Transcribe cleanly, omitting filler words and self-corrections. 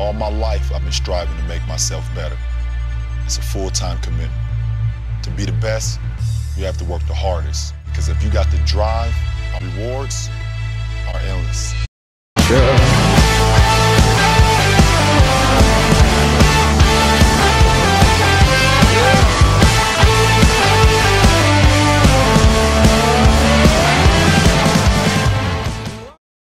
All my life, I've been striving to make myself better. It's a full-time commitment. To be the best, you have to work the hardest. Because if you got the drive, rewards are endless. Yeah.